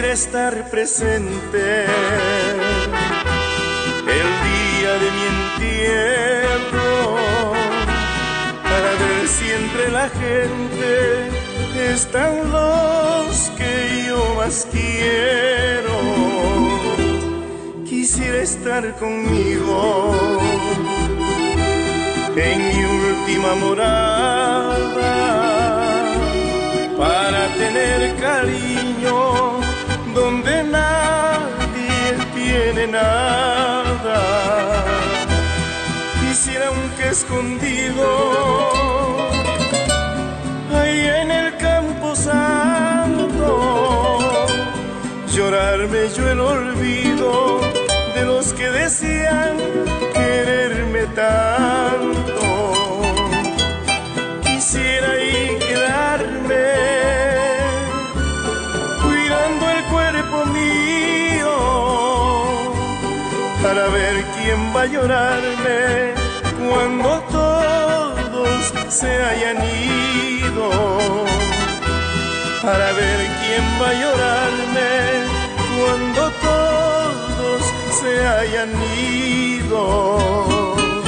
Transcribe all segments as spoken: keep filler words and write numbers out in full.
Quisiera estar presente el día de mi entierro para ver si entre la gente están los que yo más quiero. Quisiera estar conmigo en mi última morada para tener cariño donde nadie tiene nada. Quisiera, aunque escondido, ahí en el campo santo, llorarme yo el olvido de los que decían quererme tanto. Quisiera ahí quedarme cuidando el cuerpo mío para ver quién va a llorarme cuando todos se hayan ido, para ver quién va a llorarme cuando todos se hayan ido.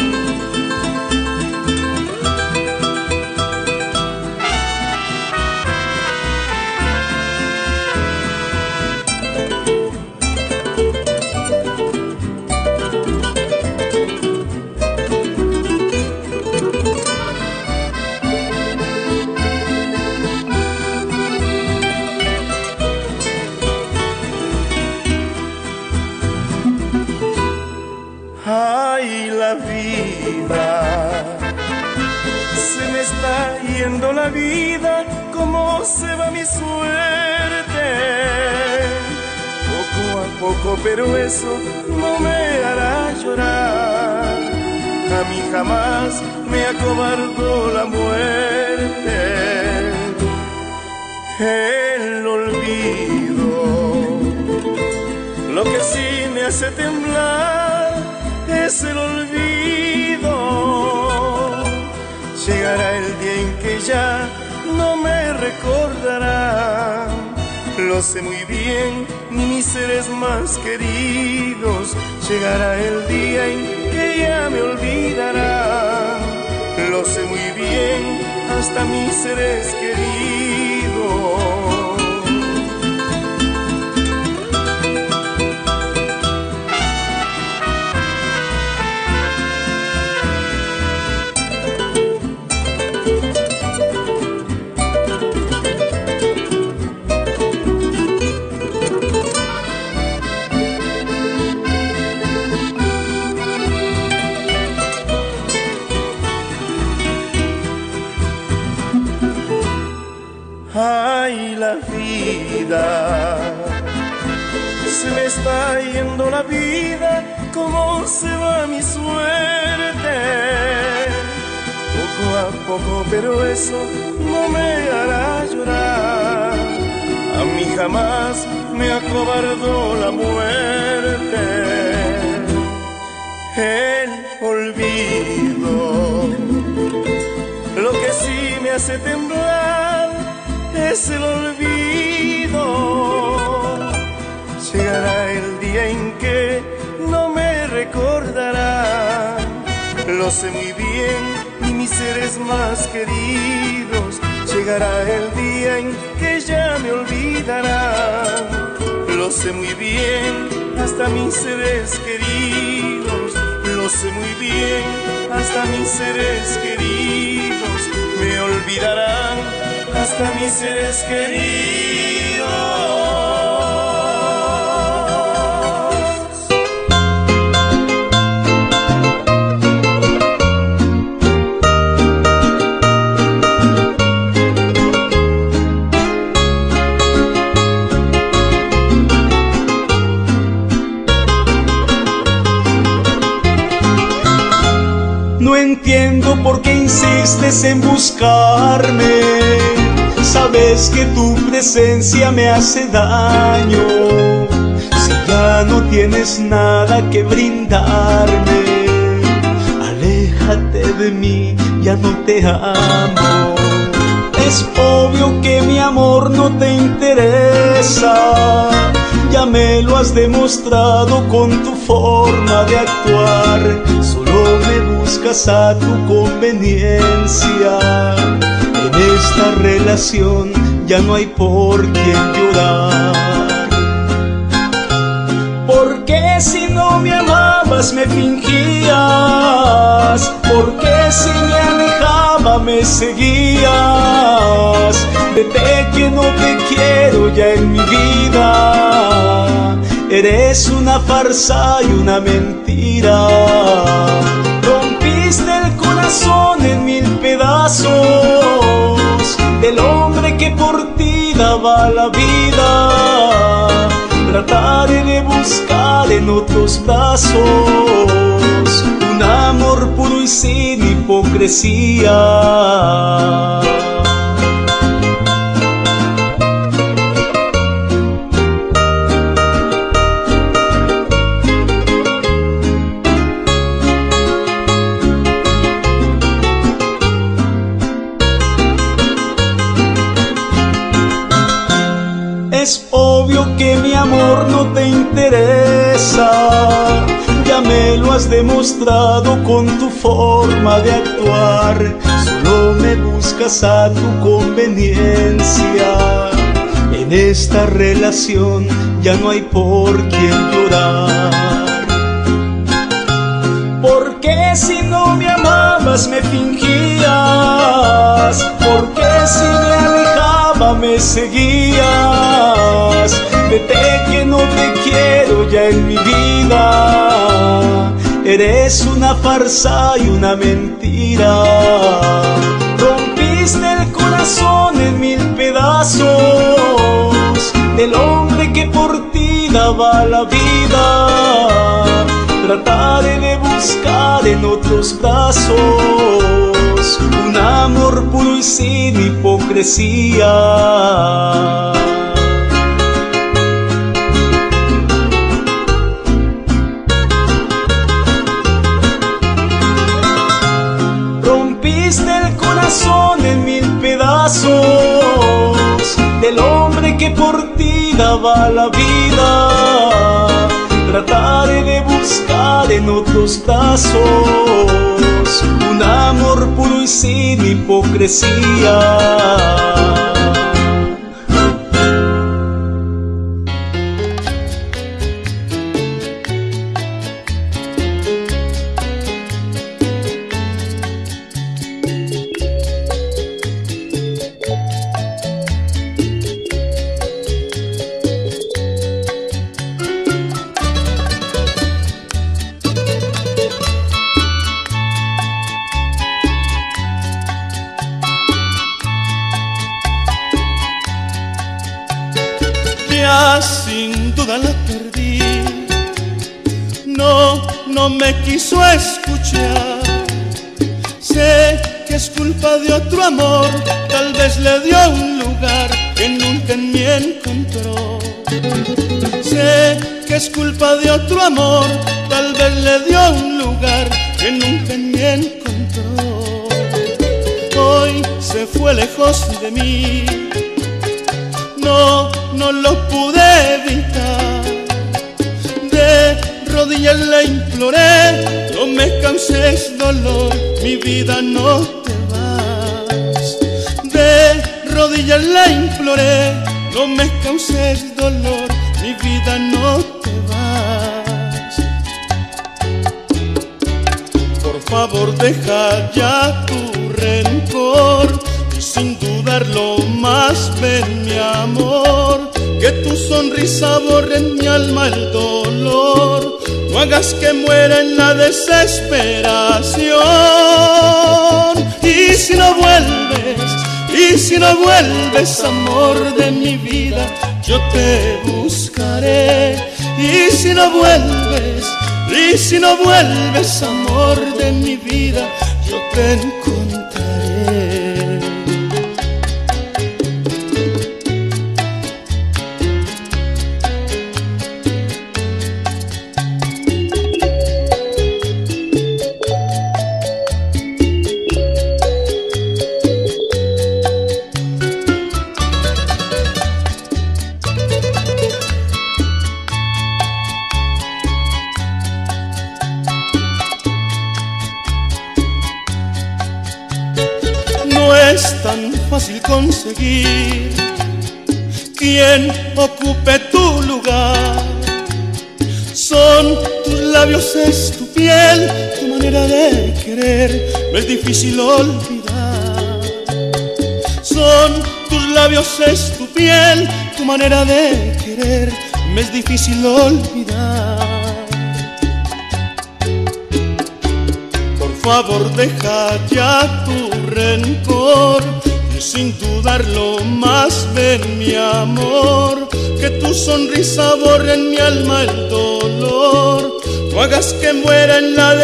Ay, la vida, se me está yendo la vida, cómo se va mi suerte. Poco a poco, pero eso no me hará llorar. A mí jamás me acobardó la muerte. El olvido, lo que sí me hace temblar es el olvido. Llegará el día en que ya no me recordará. Lo sé muy bien, ni mis seres más queridos. Llegará el día en que ya me olvidará. Lo sé muy bien, hasta mis seres queridos. Ay, la vida, se me está yendo la vida, cómo se va mi suerte. Poco a poco, pero eso no me hará llorar. A mí jamás me acobardó la muerte. El olvido, lo que sí me hace temblar es el olvido. Llegará el día en que no me recordará. Lo sé muy bien, ni mis seres más queridos. Llegará el día en que ya me olvidará. Lo sé muy bien, hasta mis seres queridos. Lo sé muy bien, hasta mis seres queridos me olvidarán. Hasta mis seres queridos. No entiendo por qué insistes en buscarme. Sabes que tu presencia me hace daño. Si ya no tienes nada que brindarme, aléjate de mí, ya no te amo. Es obvio que mi amor no te interesa. ya me lo has demostrado con tu forma de actuar. Solo me buscas a tu conveniencia. En esta relación ya no hay por quien llorar. Porque si no me amabas me fingías, porque si me alejaba me seguías. Vete que no te quiero ya en mi vida. Eres una farsa y una mentira. Rompiste el corazón en mil pedazos del hombre que por ti daba la vida. Trataré de buscar en otros brazos un amor puro y sin hipocresía. Es obvio que mi amor no te interesa, ya me lo has demostrado con tu forma de actuar. Solo me buscas a tu conveniencia. En esta relación ya no hay por quien llorar. Porque si no me amabas me fingías, porque si me alejaba me seguías. Vete que no te quiero ya en mi vida. Eres una farsa y una mentira. Rompiste el corazón en mil pedazos del hombre que por ti daba la vida. Trataré de buscar en otros brazos un amor puro y sin hipocresía. Rompiste el corazón en mil pedazos del hombre que por ti daba la vida. Trataré de buscar en otros brazos un amor puro y sin hipocresía. Sin duda la perdí. No, no me quiso escuchar. Sé que es culpa de otro amor, tal vez le dio un lugar que nunca en mí encontró. Sé que es culpa de otro amor, tal vez le dio un lugar que nunca en mí encontró. Hoy se fue lejos de mí. No, no lo pude evitar. De rodillas le imploré, no me causes dolor, mi vida no te vas. De rodillas le imploré, no me causes dolor, mi vida no te vas. Por favor deja ya tu rencor y sin dudarlo más ven mi amor, que tu sonrisa borre en mi alma el dolor. No hagas que muera en la desesperación. Y si no vuelves, y si no vuelves, amor de mi vida, yo te buscaré. Y si no vuelves, y si no vuelves, amor de mi vida, yo te encontraré. fácil conseguir quien ocupe tu lugar. Son tus labios, es tu piel, tu manera de querer, me es difícil olvidar. Son tus labios, es tu piel, tu manera de querer, me es difícil olvidar. Por favor, deja ya tu rencor y sin dudarlo más ven mi amor, que tu sonrisa borre en mi alma el dolor, no hagas que muera en la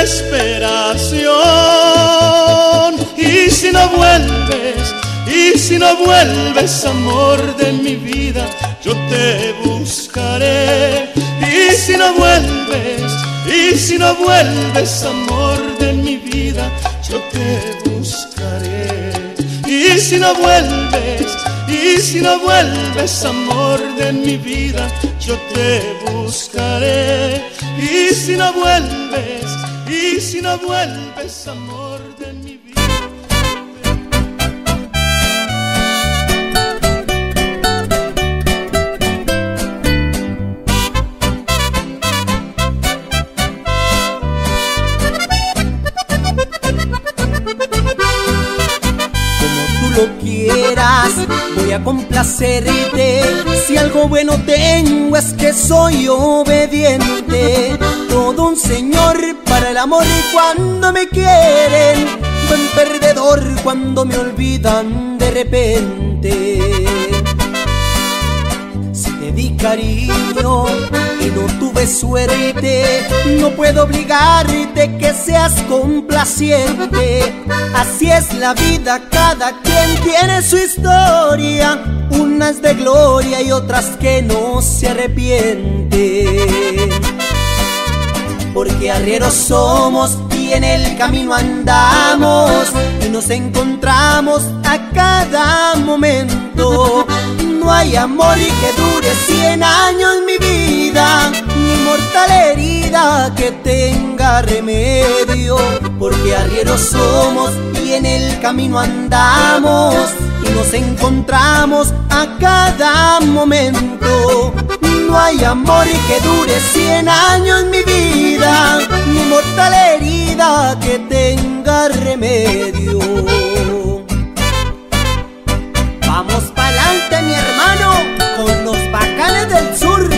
desesperación. Y si no vuelves, y si no vuelves, amor de mi vida, yo te buscaré. Y si no vuelves, y si no vuelves, amor de mi vida, yo te buscaré. Y si no vuelves, y si no vuelves, amor de mi vida, yo te buscaré. Y si no vuelves, y si no vuelves, amor de mi vida. Lo quieras, voy a complacerte. Si algo bueno tengo es que soy obediente. Todo un señor para el amor y cuando me quieren, buen perdedor cuando me olvidan de repente. Si te di cariño y no tuve suerte, no puedo obligarte que seas complaciente. Así es la vida, cada quien tiene su historia, unas de gloria y otras que no se arrepienten. Porque arrieros somos y en el camino andamos y nos encontramos a cada momento. No hay amor y que dure cien años mi vida, ni mortal herida que tenga remedio. Porque arrieros somos y en el camino andamos y nos encontramos a cada momento. No hay amor y que dure cien años mi vida, ni mortal herida que tenga remedio. Vamos pa'lante mi hermano, con los bacanes del sur.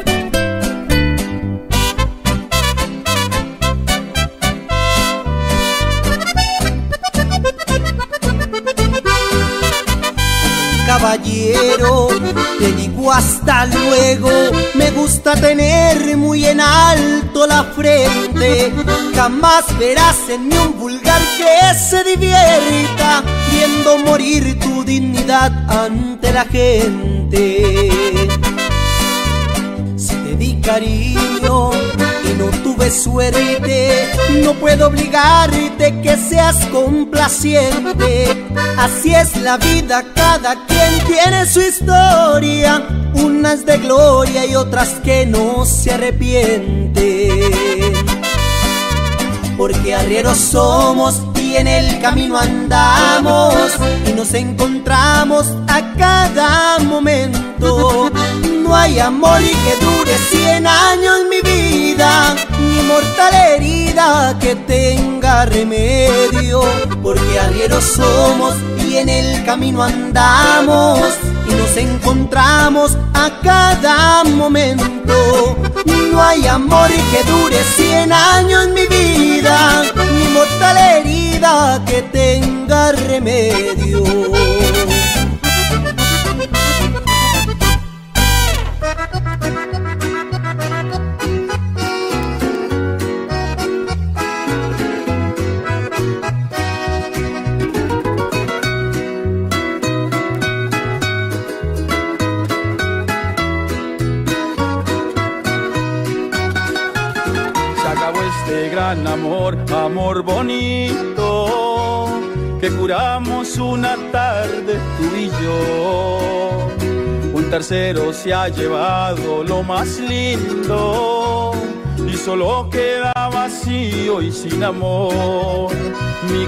Caballero, te digo hasta luego, me gusta tener muy en alto la frente. Jamás verás en mí un vulgar que se divierta viendo morir tu dignidad ante la gente. Si te di cariño y no tuve suerte, no puedo obligarte que seas complaciente. Así es la vida, cada quien tiene su historia, unas de gloria y otras que no se arrepienten. Porque arrieros somos y en el camino andamos y nos encontramos a cada momento. No hay amor y que dure cien años mi vida, ni mortal herida que tenga remedio. Porque arrieros somos y en el camino andamos y nos encontramos a cada momento. No hay amor y que dure cien años mi vida, ni mortal herida que tenga remedio. Gran amor, amor bonito, que curamos una tarde tú y yo. Un tercero se ha llevado lo más lindo y solo queda vacío y sin amor mi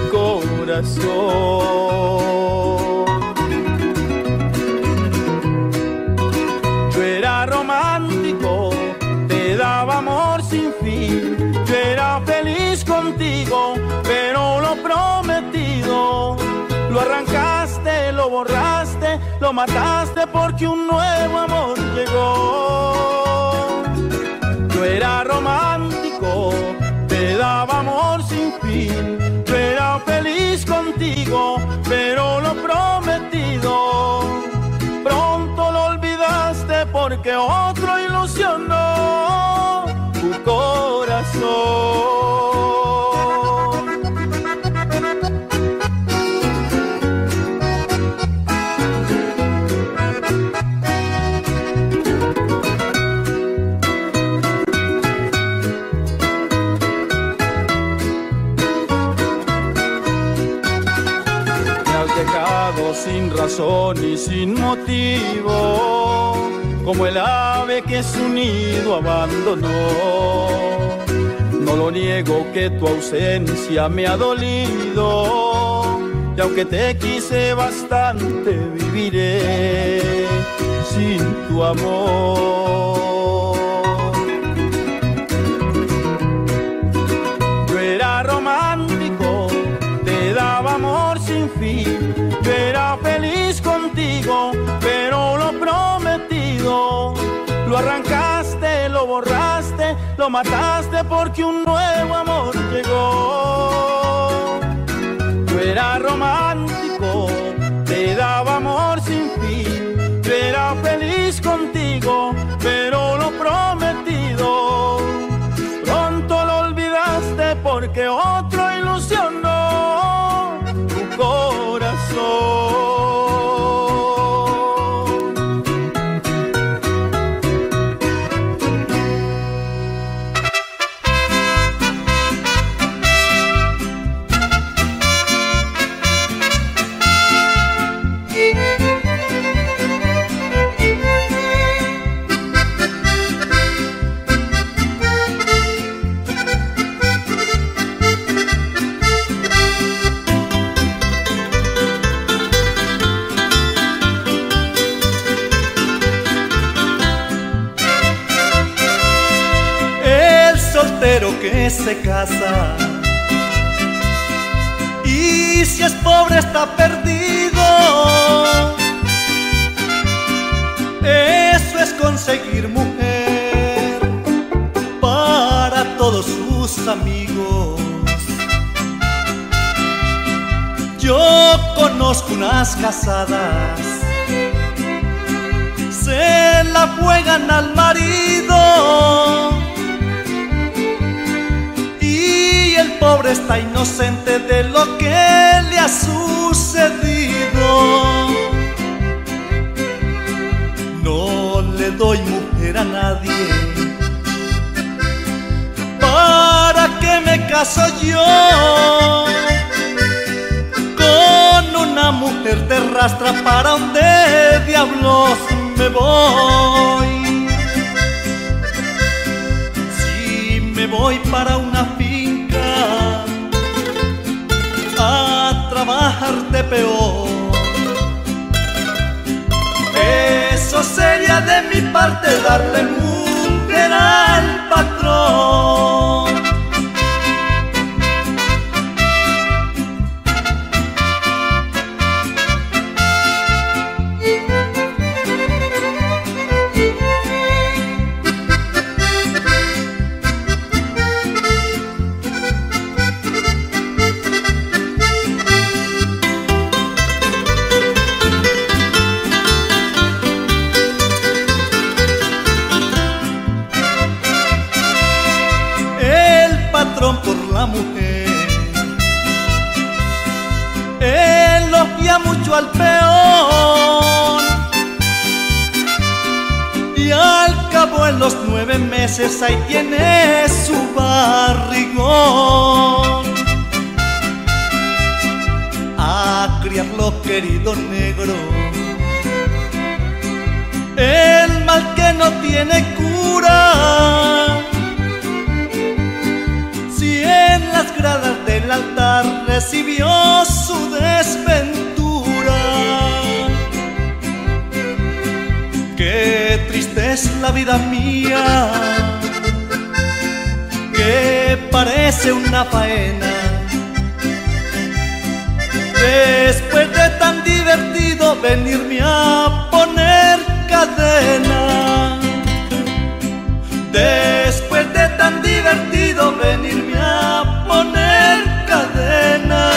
corazón. Yo era romántico, te daba amor sin fin, yo era feliz contigo, pero lo prometido lo arrancaste, lo borraste, lo mataste porque un nuevo amor llegó. Yo era romántico, te daba amor sin fin, yo era feliz contigo, pero lo prometido pronto lo olvidaste porque otro ilusionó tu corazón. Sin razón y sin motivo, como el ave que su nido abandonó. No lo niego que tu ausencia me ha dolido, y aunque te quise bastante, viviré sin tu amor. Yo era romántico, te daba amor sin fin, yo era feliz contigo, pero lo prometido lo arrancaste, lo borraste, lo mataste porque un nuevo amor llegó. Yo era romántico, te daba amor sin fin, yo era feliz contigo, pero lo prometido pronto lo olvidaste porque otro ilusionó tu corazón. Que se casa y si es pobre está perdido. Eso es conseguir mujer para todos sus amigos. Yo conozco unas casadas, se la juegan al marido, el pobre está inocente de lo que le ha sucedido. No le doy mujer a nadie, ¿para qué me caso yo? Con una mujer te arrastra, ¿para dónde diablos me voy? Si me voy para una finca a trabajarte peor, eso sería de mi parte darle mujer al patrón. Por la mujer elogia mucho al peón, y al cabo en los nueve meses ahí tiene su barrigón. A criarlo, querido negro, el mal que no tiene cura. el altar recibió su desventura. Qué triste es la vida mía, que parece una faena. Después de tan divertido venirme a poner cadena. Después de tan divertido venirme a poner cadena.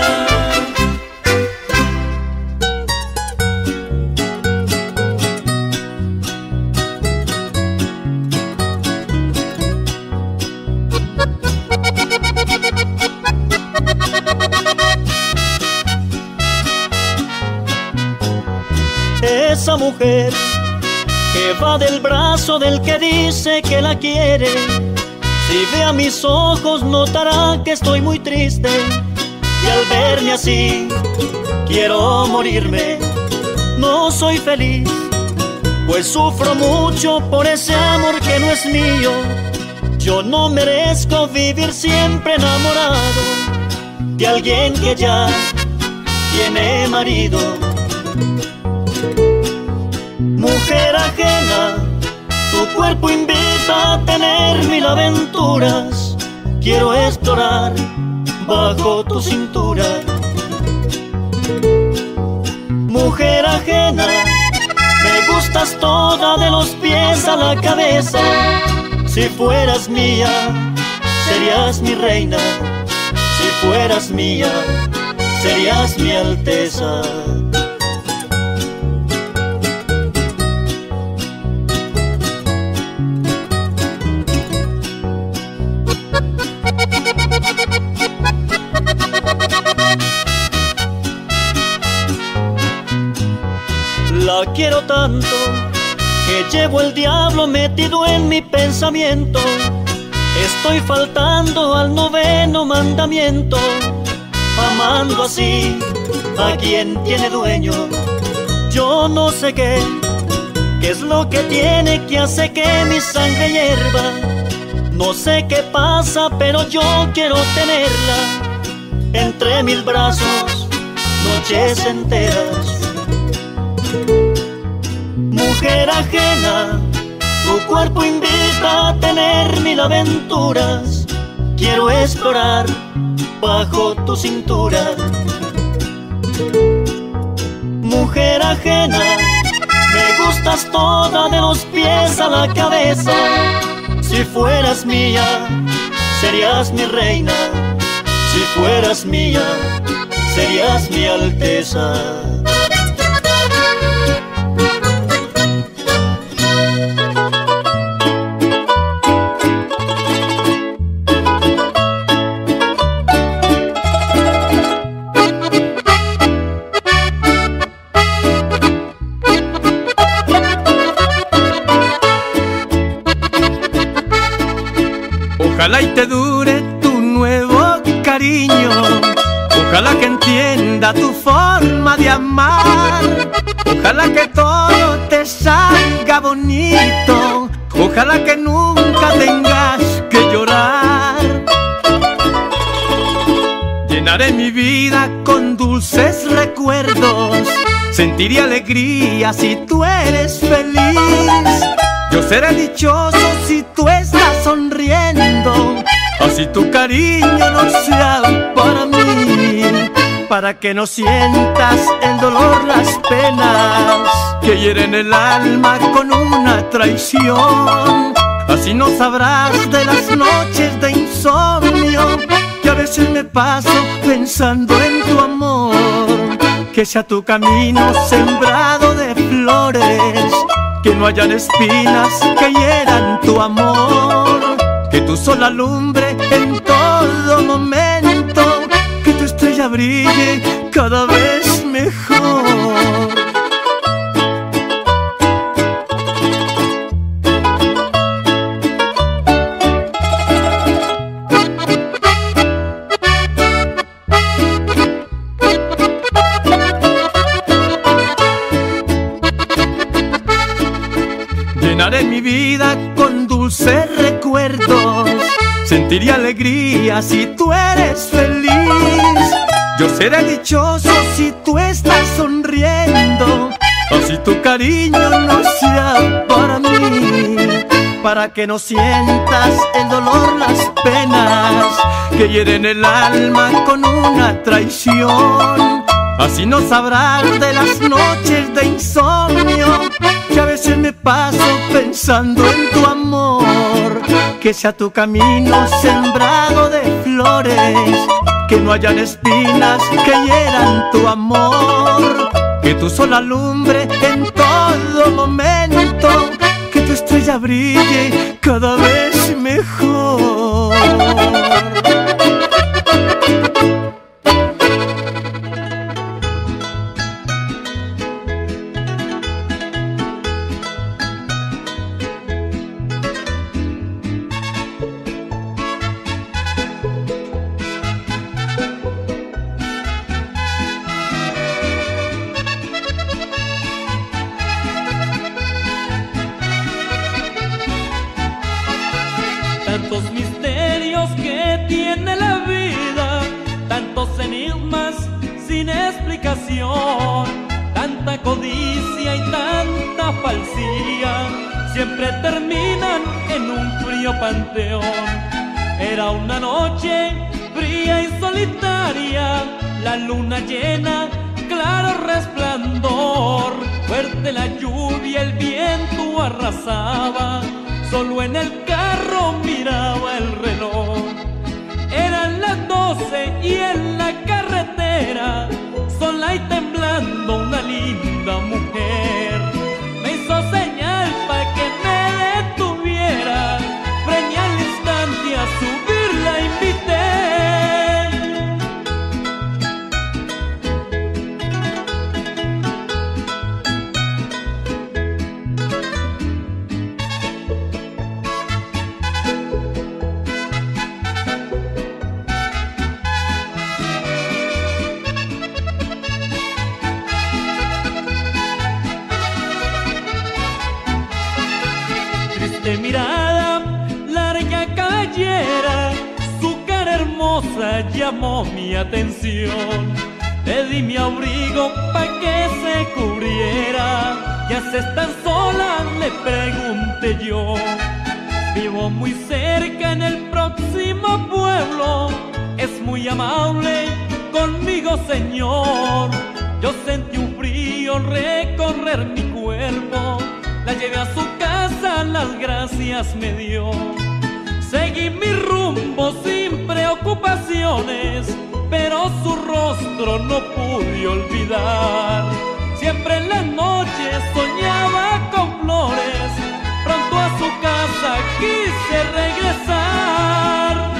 Esa mujer que va del brazo del que dice que la quiere, si ve a mis ojos notará que estoy muy triste. Y al verme así quiero morirme. No soy feliz, pues sufro mucho por ese amor que no es mío. Yo no merezco vivir siempre enamorado de alguien que ya tiene marido. Mujer ajena, tu cuerpo invita a tener mil aventuras. Quiero explorar bajo tu cintura. Mujer ajena, me gustas toda de los pies a la cabeza. Si fueras mía, serías mi reina. Si fueras mía, serías mi alteza. La quiero tanto que llevo el diablo metido en mi pensamiento. Estoy faltando al noveno mandamiento, amando así a quien tiene dueño. Yo no sé qué, qué es lo que tiene que hace que mi sangre hierva. No sé qué pasa, pero yo quiero tenerla entre mil brazos, noches enteras. Mujer ajena, tu cuerpo invita a tener mil aventuras. Quiero explorar bajo tu cintura. Mujer ajena, me gustas toda de los pies a la cabeza. Si fueras mía, serías mi reina. Si fueras mía, serías mi alteza. Ojalá y te dure tu nuevo cariño, ojalá que entienda tu forma de amar, ojalá que todo te salga bonito, ojalá que nunca tengas que llorar. Llenaré mi vida con dulces recuerdos, sentiré alegría si tú eres feliz. Yo seré dichoso si tú estás sonriendo, así tu cariño no sea para mí, para que no sientas el dolor, las penas que hieren el alma con una traición. Así no sabrás de las noches de insomnio que a veces me paso pensando en tu amor. Que sea tu camino sembrado de flores, que no hayan espinas que hieran tu amor, que tu sol alumbre en todo momento, que tu estrella brille cada vez mejor. Llenaré mi vida con dulces recuerdos, sentiría alegría si tú eres feliz. Yo seré dichoso si tú estás sonriendo, así tu cariño no sea para mí, para que no sientas el dolor, las penas que hieren el alma con una traición. Así no sabrás de las noches de insomnio que a veces me paso pensando en tu amor. Que sea tu camino sembrado de flores, que no hayan espinas que hieran tu amor. Que tu sol alumbre en todo momento, que tu estrella brille cada vez mejor. Tantos misterios que tiene la vida, tantos enigmas sin explicación, tanta codicia y tanta falsía, siempre terminan en un frío panteón. Era una noche fría y solitaria, la luna llena, claro resplandor, fuerte la lluvia, el viento arrasaba, solo en el carro miraba el reloj. Eran las doce y en la carretera, sola y temblando, una linda mujer me hizo señal para que me detuviera. Frené al instante, a subir la invité. De mirada, larga cabellera, su cara hermosa llamó mi atención. Le di mi abrigo pa' que se cubriera. ¿Ya se están sola?, le pregunté yo. Vivo muy cerca en el próximo pueblo, es muy amable conmigo, señor. Yo sentí un frío recorrer mi cuerpo, la llevé a su casa, las gracias me dio. Seguí mi rumbo sin preocupaciones, pero su rostro no pude olvidar. Siempre en las noches soñaba con flores, pronto a su casa quise regresar.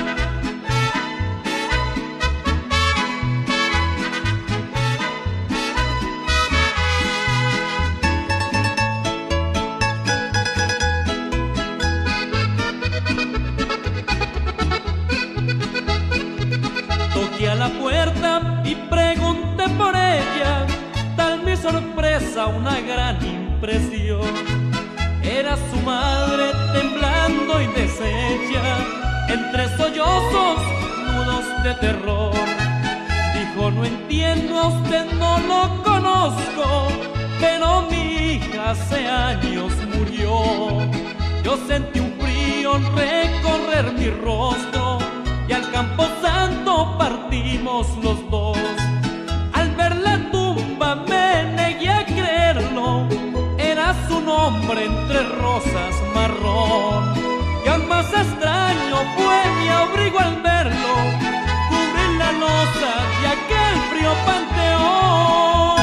Toqué a la puerta y pregunté por ella, tal mi sorpresa, una gran impresión. Era su madre temblando y deshecha, entre sollozos, nudos de terror. Dijo: no entiendo, a usted no lo conozco, pero mi hija hace años murió. Yo sentí un frío recorrer mi rostro, y al camposanto partimos los dos. Al ver la tumba me negué a creerlo, era su nombre entre rosas marrón. Y aún más extraño fue mi abrigo al verlo, cubrí la losa de aquel frío panteón.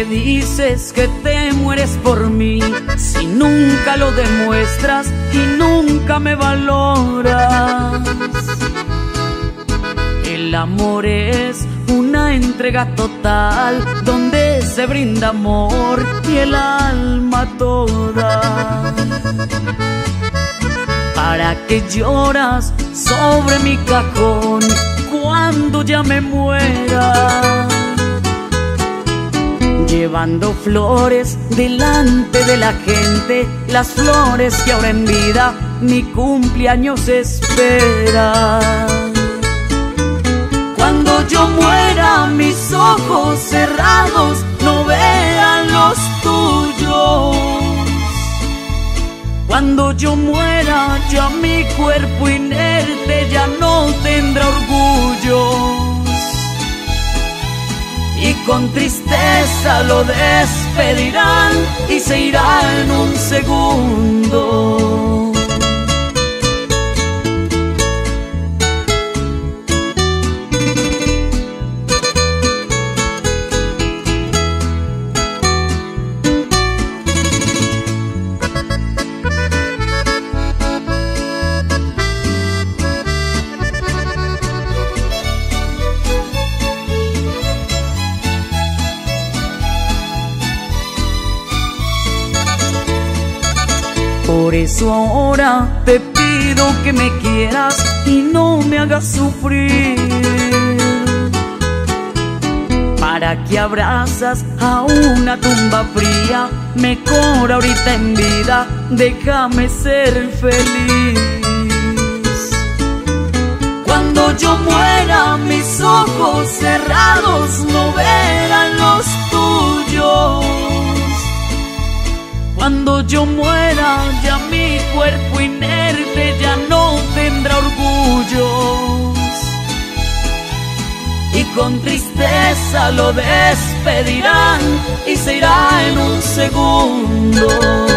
que dices que te mueres por mí si nunca lo demuestras y nunca me valoras? El amor es una entrega total donde se brinda amor y el alma toda. ¿Para qué lloras sobre mi cajón cuando ya me muera? Llevando flores delante de la gente, las flores que ahora en vida mi cumpleaños espera. Cuando yo muera mis ojos cerrados no vean los tuyos. Cuando yo muera ya mi cuerpo inerte ya no tendrá orgullos. Y con tristeza lo despedirán y se irá en un segundo. Por eso ahora te pido que me quieras y no me hagas sufrir. ¿Para qué abrazas a una tumba fría? Mejor ahorita en vida, déjame ser feliz. Cuando yo muera mis ojos cerrados no verán los tuyos. Cuando yo muera ya mi cuerpo inerte ya no tendrá orgullos. Y con tristeza lo despedirán y se irá en un segundo.